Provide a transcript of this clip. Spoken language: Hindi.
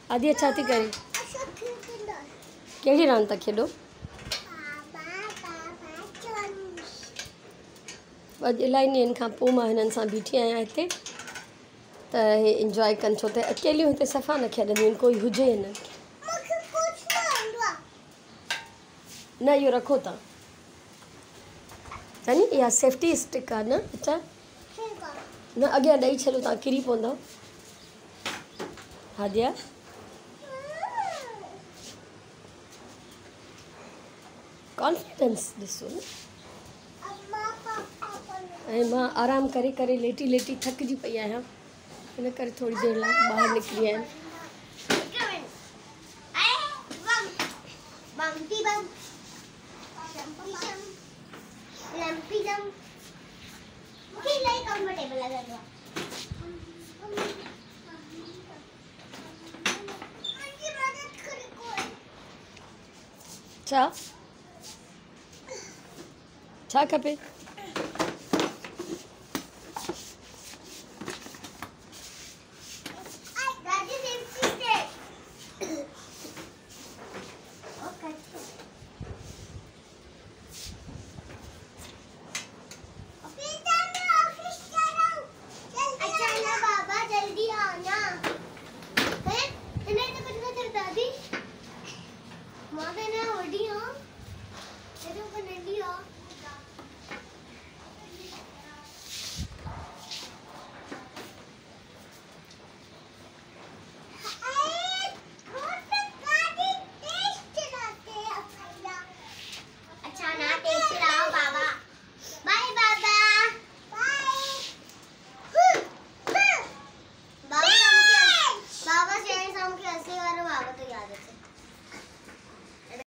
आदि छा थी करे? कहिड़ी रांदि था खेॾो? अॼु इलाही ॾींहंनि खां पोइ मां हिननि सां बीठी आहियां हिते, त हे इंजॉय कनि, छो त अकेलियूं हिते सफ़ा न खेॾंदियूं आहिनि, कोई हुजे न। न इहो रखो तव्हां, यानी इहा सेफ्टी स्टिक आहे न? अच्छा न, अॻियां ॾेई छॾो, तव्हां किरी पवंदव। हादिया कॉन्फिडेंस ॾिसो न। ऐं मां आराम करे करे लेटी लेटी थकिजी पई आहियां, हिन करे थोड़ी देरि लाइ ॿाहिरि निकिरी आहियां। छा छा खपे?